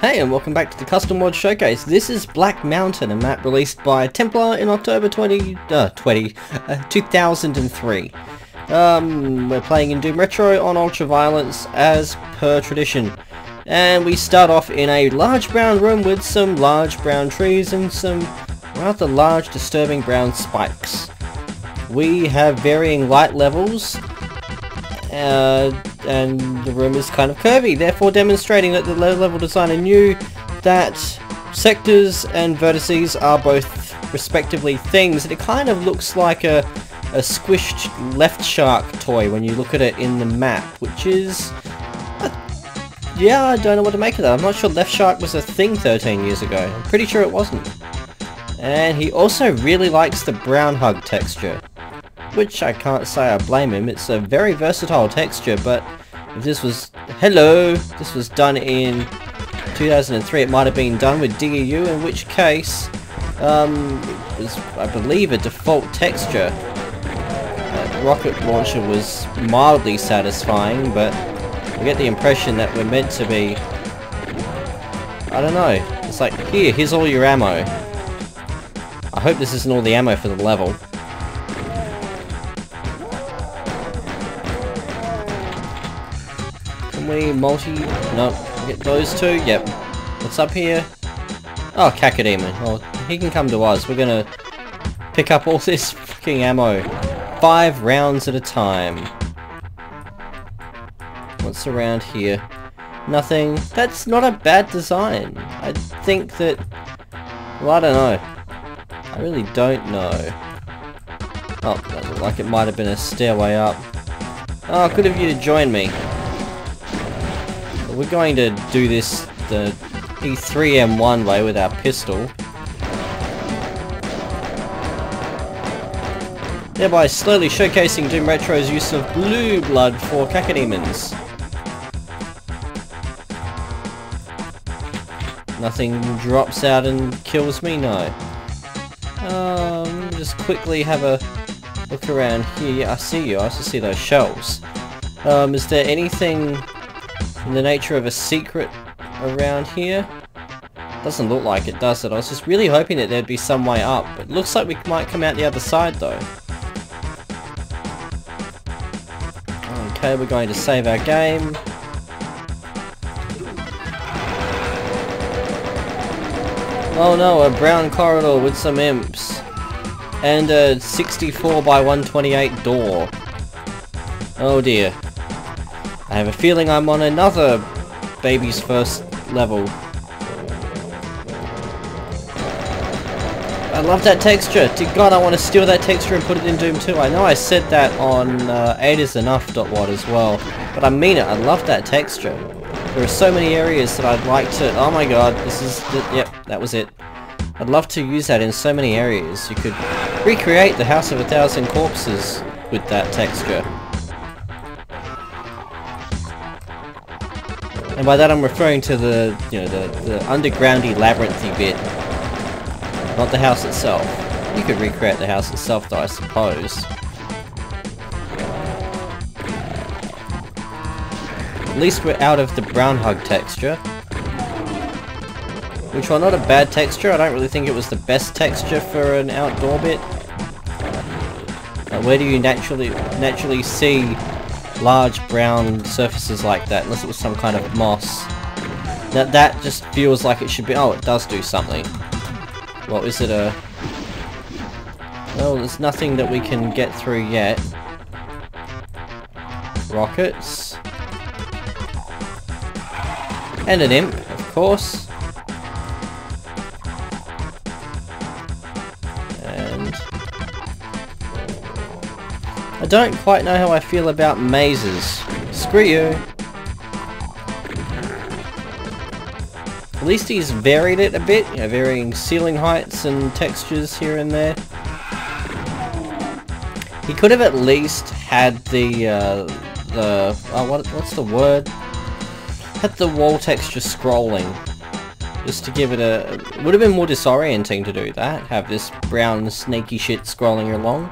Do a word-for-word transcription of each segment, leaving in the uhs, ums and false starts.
Hey, and welcome back to the Custom Mod Showcase. This is Blackmnt, a map released by Templar in October twenty, uh, twenty, uh, two thousand three. Um, we're playing in Doom Retro on Ultraviolence as per tradition. And we start off in a large brown room with some large brown trees and some rather large disturbing brown spikes. We have varying light levels. Uh, and the room is kind of curvy, therefore demonstrating that the low-level designer knew that sectors and vertices are both respectively things, and it kind of looks like a, a squished Leftshark toy when you look at it in the map, which is... Uh, yeah, I don't know what to make of that. I'm not sure Leftshark was a thing thirteen years ago. I'm pretty sure it wasn't. And he also really likes the brown hug texture, which I can't say I blame him. It's a very versatile texture, but if this was... Hello! This was done in two thousand three, it might have been done with D E U, in which case, um, it was, I believe, a default texture. Uh, rocket launcher was mildly satisfying, but I get the impression that we're meant to be... I don't know. It's like, here, here's all your ammo. I hope this isn't all the ammo for the level. We multi... no, get those two, yep. What's up here? Oh, Cacodemon. Well, he can come to us. We're gonna pick up all this fucking ammo. Five rounds at a time. What's around here? Nothing. That's not a bad design. I think that... well, I don't know. I really don't know. Oh, that looked like it might have been a stairway up. Oh, good of you to join me. We're going to do this the E three M one way with our pistol, thereby slowly showcasing Doom Retro's use of blue blood for Cacodemons. Nothing drops out and kills me, no. Um, just quickly have a look around here. I see you, I also see those shells. Um, is there anything in the nature of a secret around here? Doesn't look like it, does it? I was just really hoping that there'd be some way up. It looks like we might come out the other side though. Okay, we're going to save our game. Oh no, a brown corridor with some imps. And a sixty-four by one twenty-eight door. Oh dear. I have a feeling I'm on another baby's first level. I love that texture. Dear God, I want to steal that texture and put it in Doom two. I know I said that on uh, eight is enough dot wad as well, but I mean it. I love that texture. There are so many areas that I'd like to... oh my God, this is... The, yep, that was it. I'd love to use that in so many areas. You could recreate the House of a Thousand Corpses with that texture. And by that I'm referring to the, you know, the, the undergroundy, labyrinthy bit, not the house itself. You could recreate the house itself though, I suppose. At least we're out of the brown hug texture. Which, while not a bad texture, I don't really think it was the best texture for an outdoor bit. Uh, where do you naturally, naturally see large brown surfaces like that, unless it was some kind of moss? That that just feels like it should be... oh, it does do something. Well, is it a... well, there's nothing that we can get through yet. Rockets. And an imp, of course. And... I don't quite know how I feel about mazes. Screw you. At least he's varied it a bit, you know, varying ceiling heights and textures here and there. He could have at least had the, uh, the, oh, what, what's the word? Had the wall texture scrolling. Just to give it a, it would have been more disorienting to do that, have this brown sneaky shit scrolling along.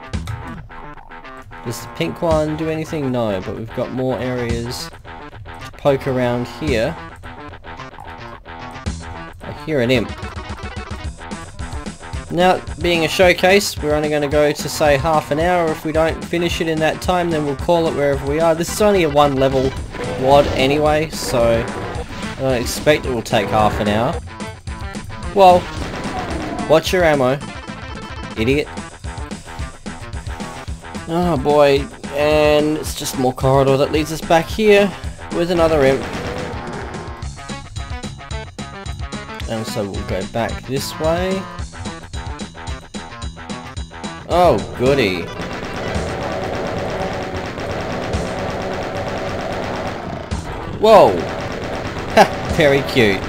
Does the pink one do anything? No, but we've got more areas to poke around here. I hear an imp. Now, being a showcase, we're only going to go to say half an hour. If we don't finish it in that time, then we'll call it wherever we are. This is only a one level W A D anyway, so I don't expect it will take half an hour. Well, watch your ammo, idiot. Oh boy, and it's just more corridor that leads us back here with another imp. And so we'll go back this way. Oh, goody. Whoa! Ha! Very cute.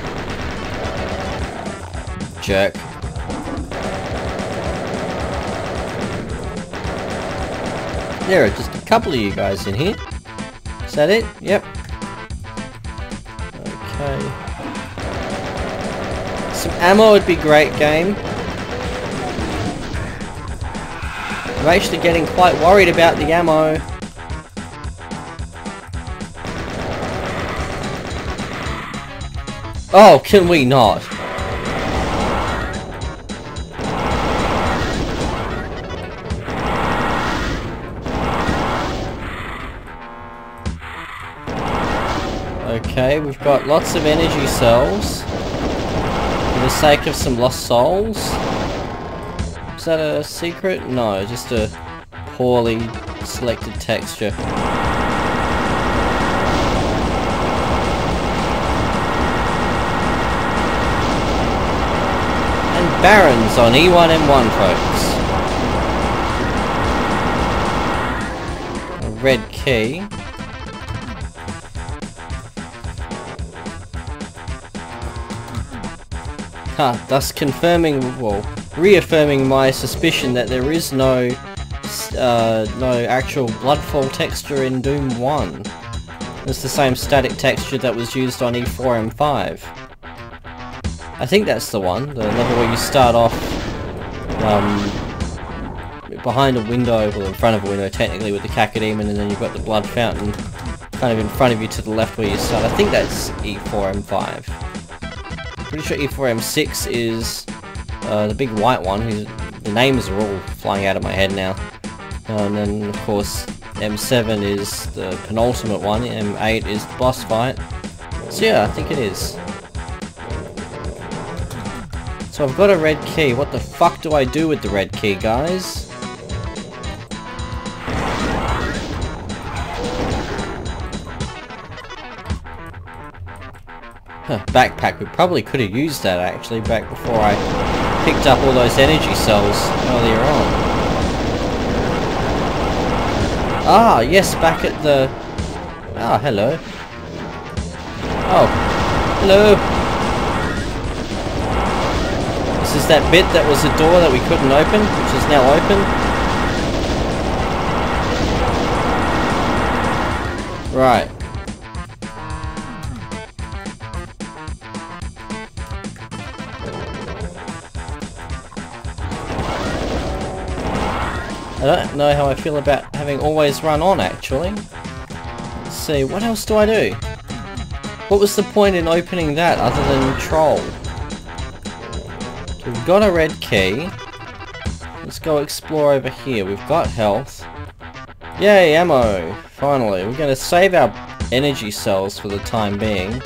Jerk. There are just a couple of you guys in here. Is that it? Yep. Okay. Some ammo would be great, game. I'm actually getting quite worried about the ammo. Oh, can we not? Okay, we've got lots of energy cells. For the sake of some lost souls. Is that a secret? No, just a poorly selected texture. And Barons on E one M one, folks. A red key. Huh, thus confirming, well, reaffirming my suspicion that there is no, uh, no actual bloodfall texture in Doom one. It's the same static texture that was used on E four M five. I think that's the one, the level where you start off, um, behind a window, well in front of a window technically with the Cacodemon, and then you've got the blood fountain kind of in front of you to the left where you start. I think that's E four M five. Pretty sure E four M six is uh, the big white one. Who's, the names are all flying out of my head now. Uh, and then of course M seven is the penultimate one. M eight is the boss fight. So yeah, I think it is. So I've got a red key. What the fuck do I do with the red key, guys? Huh, backpack. We probably could have used that actually back before I picked up all those energy cells earlier on. Ah, yes, back at the... Ah, hello. Oh, hello. This is that bit that was a door that we couldn't open, which is now open. Right. I don't know how I feel about having always run on, actually. Let's see, what else do I do? What was the point in opening that other than troll? So we've got a red key. Let's go explore over here. We've got health. Yay, ammo! Finally, we're going to save our energy cells for the time being.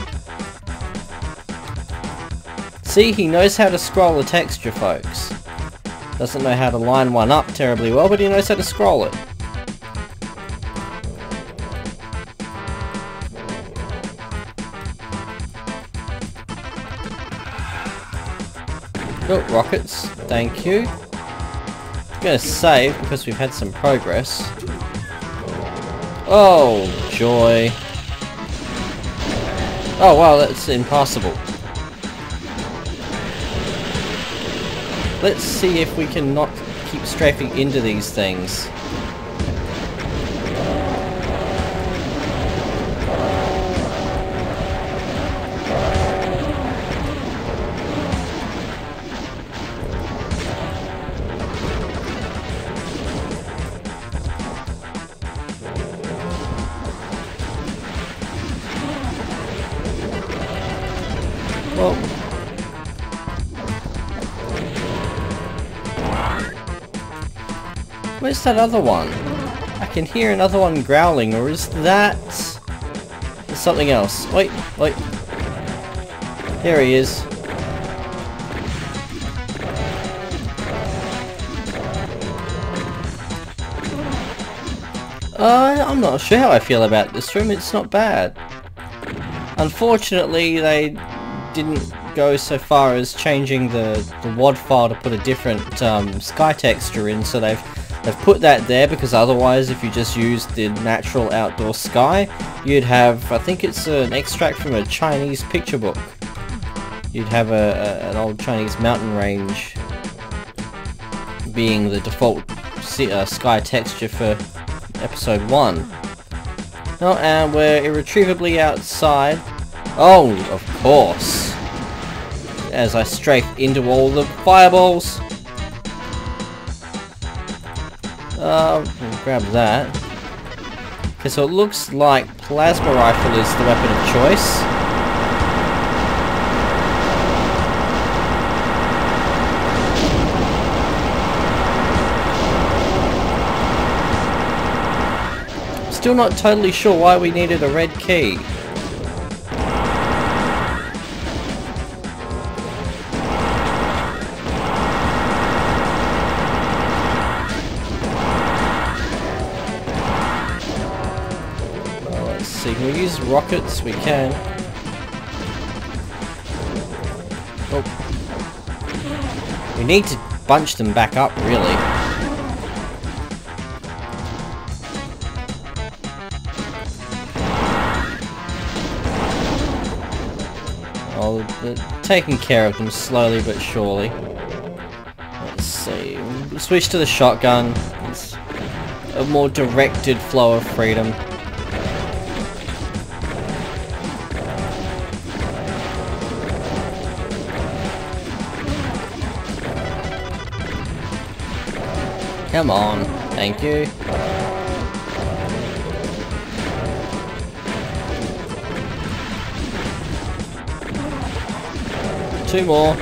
See, he knows how to scroll the texture, folks. Doesn't know how to line one up terribly well, but he knows how to scroll it. Oh, rockets. Thank you. I'm gonna save because we've had some progress. Oh, joy. Oh wow, that's impossible. Let's see if we can not keep strafing into these things. Well, where's that other one? I can hear another one growling, or is that something else? Wait, wait. There he is. Uh, I'm not sure how I feel about this room. It's not bad. Unfortunately, they didn't go so far as changing the, the W A D file to put a different um, sky texture in, so they've they've put that there because otherwise if you just used the natural outdoor sky, you'd have, I think it's an extract from a Chinese picture book. You'd have a, a, an old Chinese mountain range being the default uh, sky texture for episode one. Oh, and we're irretrievably outside. Oh, of course. As I strafe into all the fireballs. Uh, we'll grab that. Okay, so it looks like plasma rifle is the weapon of choice. Still not totally sure why we needed a red key. Well, let's see, can we use rockets? We can. Oh. We need to bunch them back up, really. Oh, they're taking care of them slowly but surely. Let's see. We'll switch to the shotgun. It's a more directed flow of freedom. Come on. Thank you. Two more.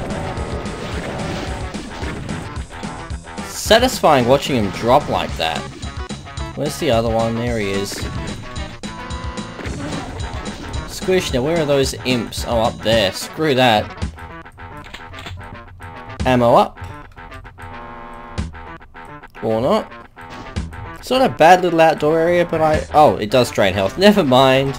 Satisfying watching him drop like that. Where's the other one? There he is. Squish, now where are those imps? Oh, up there. Screw that. Ammo up. Or not. It's not a bad little outdoor area, but I... Oh, it does drain health. Never mind.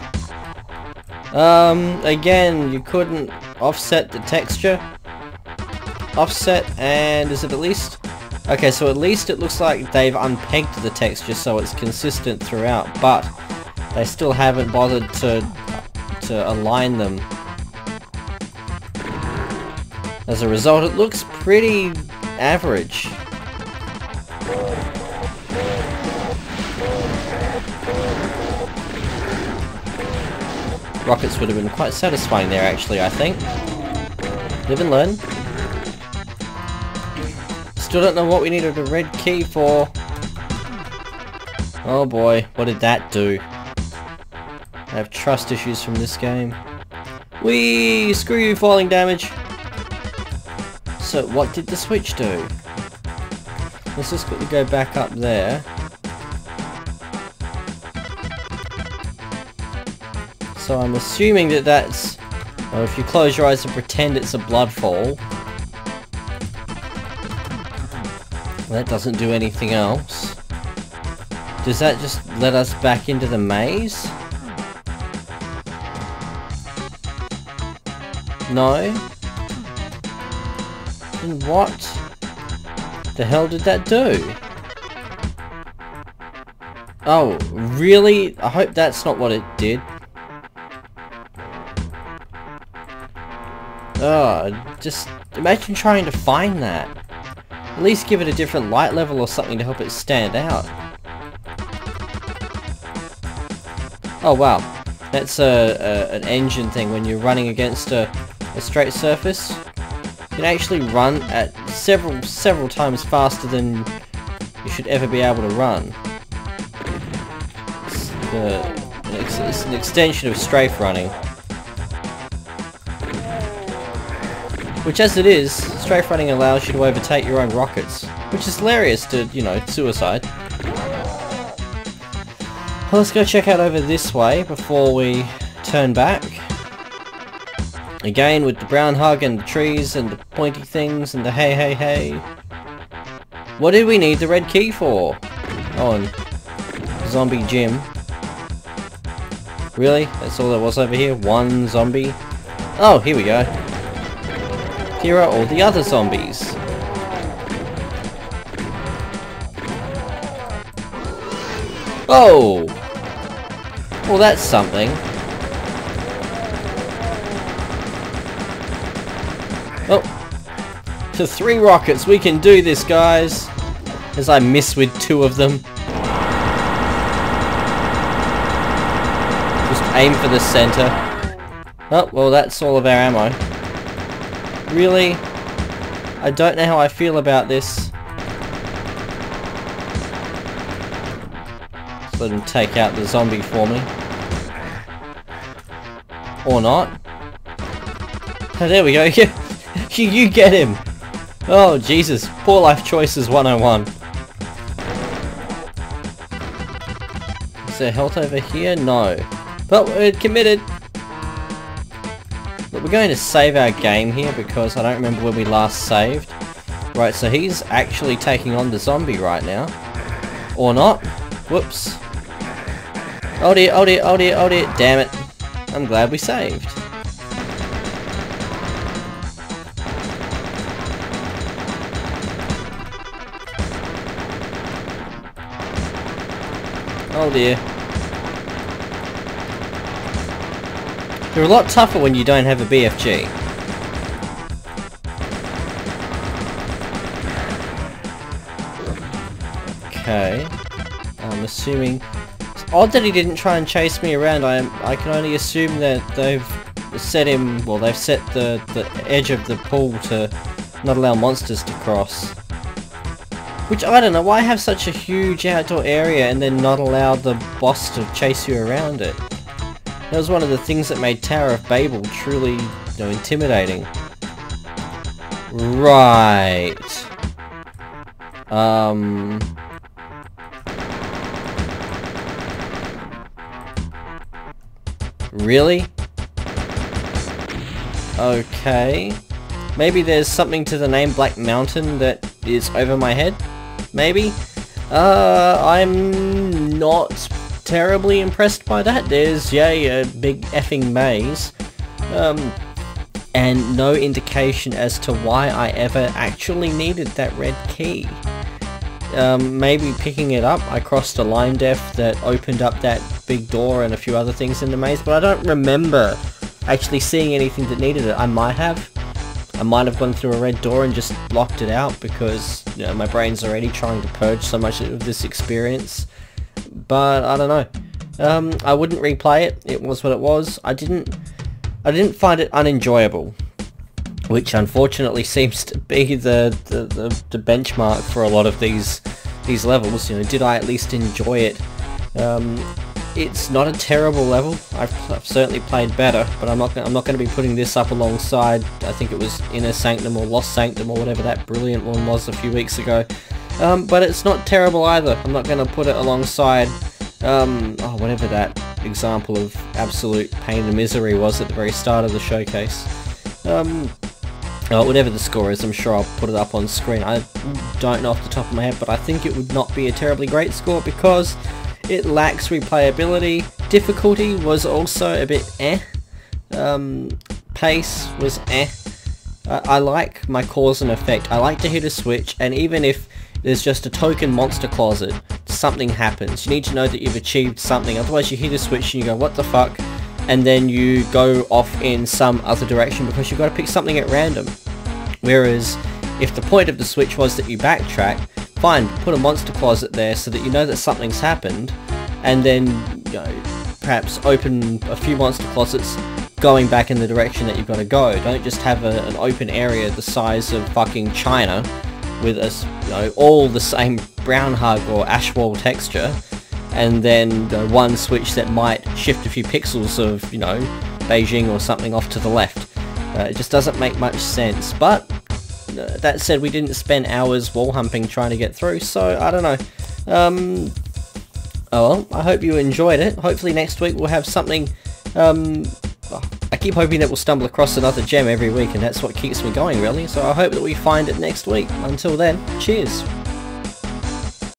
Um, again, you couldn't offset the texture. Offset, and is it at least? Okay, so at least it looks like they've unpegged the texture so it's consistent throughout, but they still haven't bothered to to align them. As a result, it looks pretty average. Rockets would have been quite satisfying there, actually, I think. Live and learn. Still don't know what we needed a red key for. Oh boy, what did that do? I have trust issues from this game. Whee! Screw you, falling damage! So, what did the switch do? Let's just quickly go back up there. So I'm assuming that that's... Well, if you close your eyes and pretend it's a blood fall. That doesn't do anything else. Does that just let us back into the maze? No? Then what the hell did that do? Oh, really? I hope that's not what it did. Oh, just imagine trying to find that. At least give it a different light level or something to help it stand out. Oh wow, that's a, a an engine thing. When you're running against a, a straight surface, you can actually run at several several times faster than you should ever be able to run. It's, the, an, ex it's an extension of strafe running. Which, as it is, strafe running allows you to overtake your own rockets, which is hilarious to, you know, suicide. Well, let's go check out over this way before we turn back. Again, with the brown hug and the trees and the pointy things and the hey hey hey. What did we need the red key for? Oh, and zombie gym. Really? That's all there was over here? One zombie? Oh, here we go. Here are all the other zombies. Oh! Well, that's something. Oh. To three rockets, we can do this, guys. As I miss with two of them. Just aim for the center. Oh, well, that's all of our ammo. Really? I don't know how I feel about this. Let's let him take out the zombie for me. Or not. Oh, there we go. you, you get him. Oh, Jesus. Poor life choices one oh one. Is there health over here? No. But we're committed. But we're going to save our game here because I don't remember where we last saved. Right, so he's actually taking on the zombie right now. Or not. Whoops. Oh dear, oh dear, oh dear, oh dear. Damn it. I'm glad we saved. Oh dear. They're a lot tougher when you don't have a B F G. Okay. I'm assuming... It's odd that he didn't try and chase me around. I I can only assume that they've set him... Well, they've set the, the edge of the pool to not allow monsters to cross. Which, I don't know, why have such a huge outdoor area and then not allow the boss to chase you around it? That was one of the things that made Tower of Babel truly, you know, intimidating. Right. Um... Really? Okay. Maybe there's something to the name Black Mountain that is over my head? Maybe? Uh, I'm not terribly impressed by that. There's, yay, a big effing maze. Um, and no indication as to why I ever actually needed that red key. Um, maybe picking it up, I crossed a line def that opened up that big door and a few other things in the maze, but I don't remember actually seeing anything that needed it. I might have. I might have gone through a red door and just locked it out because, you know, my brain's already trying to purge so much of this experience. But I don't know. Um, I wouldn't replay it. It was what it was. I didn't. I didn't find it unenjoyable, which unfortunately seems to be the the, the the benchmark for a lot of these these levels. You know, did I at least enjoy it? Um, It's not a terrible level. I've, I've certainly played better, but I'm not. I'm not going to be putting this up alongside. I think it was Inner Sanctum or Lost Sanctum or whatever that brilliant one was a few weeks ago. Um, but it's not terrible either. I'm not going to put it alongside. Um, oh, whatever that example of absolute pain and misery was at the very start of the showcase. Um, oh, whatever the score is, I'm sure I'll put it up on screen. I don't know off the top of my head, but I think it would not be a terribly great score because it lacks replayability. Difficulty was also a bit eh. Um, pace was eh. Uh, I like my cause and effect. I like to hit a switch, and even if there's just a token monster closet, something happens. You need to know that you've achieved something, otherwise you hit a switch and you go, what the fuck? And then you go off in some other direction because you've got to pick something at random. Whereas, if the point of the switch was that you backtrack, fine, put a monster closet there so that you know that something's happened, and then, you know, perhaps open a few monster closets going back in the direction that you've got to go. Don't just have a, an open area the size of fucking China with a, you know, all the same brown hug or ash wall texture, and then the one switch that might shift a few pixels of, you know, Beijing or something off to the left. Uh, it just doesn't make much sense. But uh, that said, we didn't spend hours wall humping trying to get through, so I don't know. Um, oh well, I hope you enjoyed it. Hopefully next week we'll have something. Um, I keep hoping that we'll stumble across another gem every week, and that's what keeps me going really. So I hope that we find it next week. Until then, cheers.